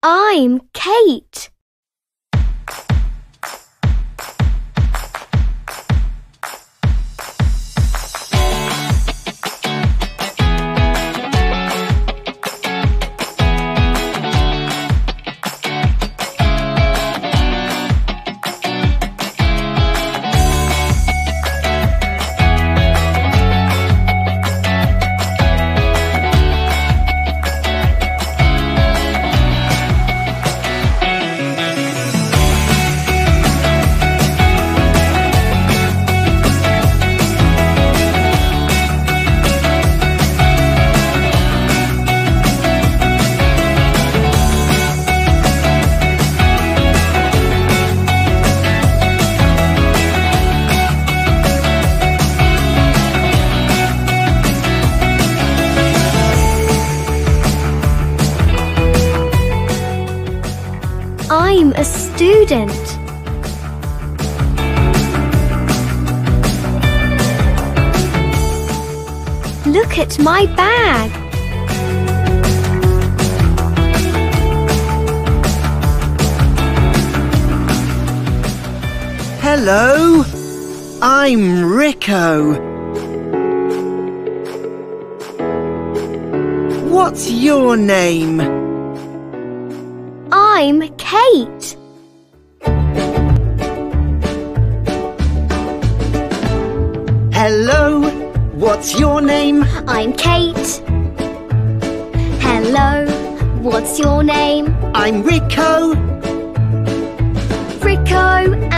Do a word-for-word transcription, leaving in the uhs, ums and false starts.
I'm Kate. I'm a student. Look at my bag. Hello, I'm Ricco. What's your name? I'm Kate. Hello, what's your name? I'm Kate. Hello, what's your name? I'm Ricco. Ricco